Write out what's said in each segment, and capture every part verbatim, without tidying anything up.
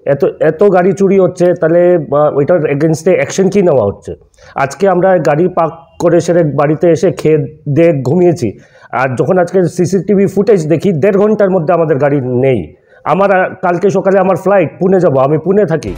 এত এত গাড়ি চুরি হচ্ছে, তাহলে ওইটার এগেনস্টে অ্যাকশন কী নেওয়া হচ্ছে? আজকে আমরা গাড়ি পার্ক করে সেরে বাড়িতে এসে খেয়ে দিয়ে ঘুমিয়েছি, আর যখন আজকে সিসিটিভি ফুটেজ দেখি দেড় ঘন্টার মধ্যে আমাদের গাড়ি নেই। আমার কালকে সকালে আমার ফ্লাইট, পুনে যাব, আমি পুনে থাকি।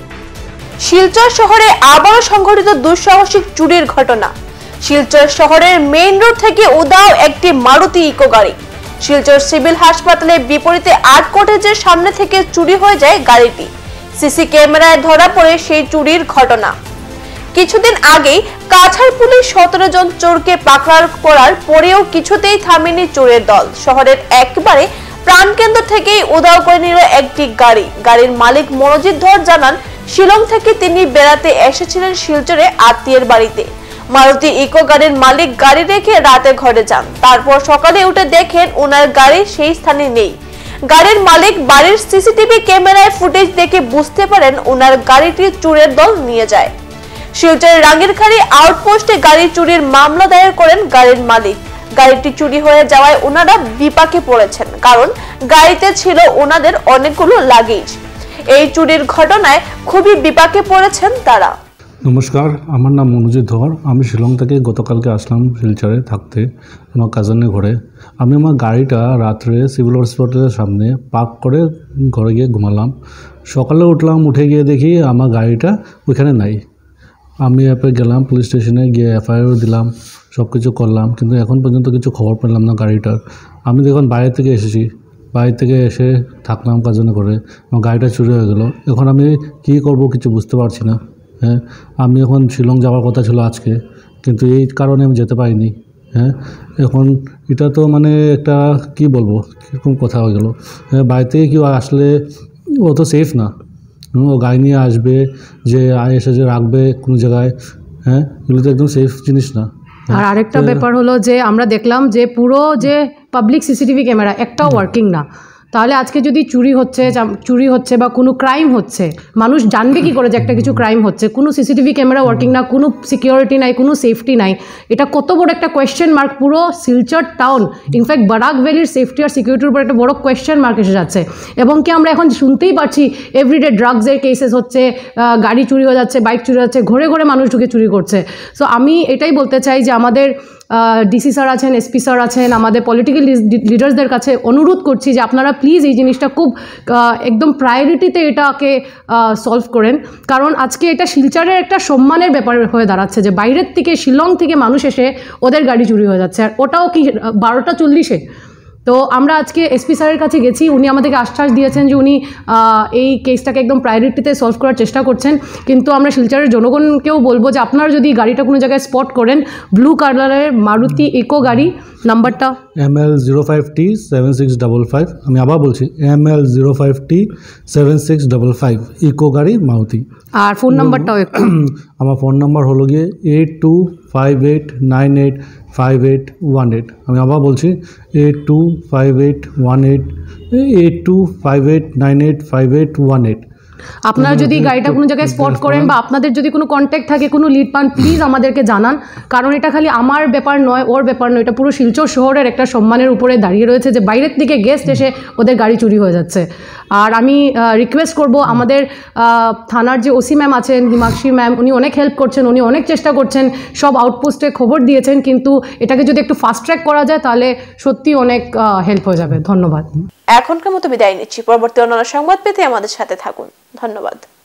শিলচর শহরে আবারও সংঘটিত দুঃসাহসিক চুরির ঘটনা। শিলচর শহরের মেইন রোড থেকে উধাও একটি মারুতি ইকো গাড়ি। শিলচর সিভিল হাসপাতালের বিপরীতে আর্ট কটেজের সামনে থেকে চুরি হয়ে যায় গাড়িটি। সিসি ক্যামেরায় ধরা পড়ে সেই চুরির ঘটনা। কিছুদিন আগেই কাছাড় পুলিশ সতেরো জন চোরকে পাকড়াও করার পরেও কিছুতেই থামেনি চোরের দল। শহরের একেবারে প্রাণকেন্দ্র থেকেই উধাও করে নিল একটি গাড়ি। গাড়ির মালিক মনোজিৎ ধর জানান, শিলং থেকে তিনি বেড়াতে এসেছিলেন শিলচরে আত্মীয়ের বাড়িতে। মারুতি ইকো গাড়ির মালিক গাড়ি রেখে রাতে ঘরে যান। তারপর সকালে উঠে দেখেন ওনার গাড়ি সেই স্থানে নেই। গাড়ির মালিক বাড়ির সিসিটিভি ক্যামেরায় ফুটেজ দেখে বুঝতে পারেন ওনার গাড়িটি চোরের দল নিয়ে যায়। শিলচরের রাঙ্গিরখাড়ি আউটপোস্টে গাড়ি চুরির মামলা দায়ের করেন গাড়ির মালিক। গাড়িটি চুরি হয়ে যাওয়ায় ওনারা বিপাকে পড়েছেন, কারণ গাড়িতে ছিল ওনাদের অনেকগুলো লাগেজ। এই চুরির ঘটনায় খুবই বিপাকে পড়েছেন তারা। নমস্কার, আমার নাম মনোজিৎ ধর। আমি শিলং থেকে গতকালকে আসলাম শিলচরে থাকতে আমার কাজিনের ঘরে। আমি আমার গাড়িটা রাত্রে সিভিল হসপিটালের সামনে পার্ক করে ঘরে গিয়ে ঘুমালাম। সকালে উঠলাম, উঠে গিয়ে দেখি আমার গাড়িটা ওইখানে নাই। আমি এরপরে গেলাম পুলিশ স্টেশনে, গিয়ে এফআইআর দিলাম, সব কিছু করলাম, কিন্তু এখন পর্যন্ত কিছু খবর পেলাম না গাড়িটার। আমি দেখুন বাইরে থেকে এসেছি, বাইরে থেকে এসে থাকলাম কাজিনের ঘরে, আমার গাড়িটা চুরি হয়ে গেল। এখন আমি কী করব কিছু বুঝতে পারছি না। হ্যাঁ, আমি এখন শিলং যাওয়ার কথা ছিল আজকে, কিন্তু এই কারণে আমি যেতে পারিনি। হ্যাঁ, এখন এটা তো মানে একটা কি বলবো, কীরকম কথা হয়ে গেল। হ্যাঁ, বাইরে থেকে কেউ আসলে ও তো সেফ না, ও গাড়ি নিয়ে আসবে, যে এসে যে রাখবে কোনো জায়গায়। হ্যাঁ, এগুলো তো একদম সেফ জিনিস না। আর আরেকটা ব্যাপার হলো যে আমরা দেখলাম যে পুরো যে পাবলিক সিসিটিভি ক্যামেরা একটাও ওয়ার্কিং না। তাহলে আজকে যদি চুরি হচ্ছে চুরি হচ্ছে বা কোনো ক্রাইম হচ্ছে, মানুষ জানবে কি করে যে একটা কিছু ক্রাইম হচ্ছে? কোনো সিসিটিভি ক্যামেরা ওয়ার্কিং না, কোনো সিকিউরিটি নাই, কোনো সেফটি নাই। এটা কত বড় একটা কোয়েশ্চেন মার্ক পুরো শিলচর টাউন, ইনফ্যাক্ট বারাক ভ্যালির সেফটি আর সিকিউরিটির উপর একটা বড় কোয়েশ্চেন মার্ক এসে যাচ্ছে। এবং কি আমরা এখন শুনতেই পাচ্ছি এভরিডে ড্রাগসের কেসেস হচ্ছে, গাড়ি চুরি হয়ে যাচ্ছে, বাইক চুরি হচ্ছে, ঘরে ঘরে মানুষ ঢুকে চুরি করছে। সো আমি এটাই বলতে চাই যে আমাদের ডিসি স্যার আছেন, এসপি স্যার আছেন, আমাদের পলিটিক্যাল লিডার্সদের কাছে অনুরোধ করছি যে আপনারা প্লিজ এই জিনিসটা খুব একদম প্রায়োরিটিতে এটাকে সলভ করেন। কারণ আজকে এটা শিলচরের একটা সম্মানের ব্যাপার হয়ে দাঁড়াচ্ছে যে বাইরের থেকে শিলং থেকে মানুষ এসে ওদের গাড়ি চুরি হয়ে যাচ্ছে, আর ওটাও কি বারোটা চল্লিশে। তো আমরা আজকে এসপি স্যারের কাছে গেছি, উনি আমাদেরকে আশ্বাস দিয়েছেন যে উনি এই কেসটাকে একদম প্রায়োরিটিতে সলভ করার চেষ্টা করছেন। কিন্তু আমরা শিলচরের জনগণকেও বলবো যে আপনারা যদি গাড়িটা কোনো জায়গায় স্পট করেন, ব্লু কালারের মারুতি ইকো গাড়ি, নাম্বারটা M L zero five T seven six double five. আমি আবার বলছি M L zero five T seven six double five Eeco গাড়ি মারুতি। আর ফোন নাম্বারটাও একটু। আমার ফোন নাম্বার হলো গিয়ে eight two five eight nine eight five eight one eight. আমি আবার বলছি eight two five eight one eight eight two five eight nine eight five eight one eight. আপনারা যদি গাড়িটা কোনো জায়গায় স্পট করেন বা আপনাদের যদি কোনো কন্ট্যাক্ট থাকে, কোনো লিড পান, প্লিজ আমাদেরকে জানান। কারণ এটা খালি আমার ব্যাপার নয়, ওর ব্যাপার নয়, এটা পুরো শিলচর শহরের একটা সম্মানের উপরে দাঁড়িয়ে রয়েছে যে বাইরের দিকে গেস্ট এসে ওদের গাড়ি চুরি হয়ে যাচ্ছে। আর আমি রিকোয়েস্ট করব আমাদের থানার যে ওসি ম্যাম আছেন, হিমাক্ষী ম্যাম, উনি অনেক হেল্প করছেন, উনি অনেক চেষ্টা করছেন, সব আউটপোস্টে খবর দিয়েছেন, কিন্তু এটাকে যদি একটু ফাস্ট ট্র্যাক করা যায় তাহলে সত্যি অনেক হেল্প হয়ে যাবে। ধন্যবাদ। এখনকার মতো বিদায় নিচ্ছি। পরবর্তী অন্যান্য সংবাদ পেতে আমাদের সাথে থাকুন। ধন্যবাদ।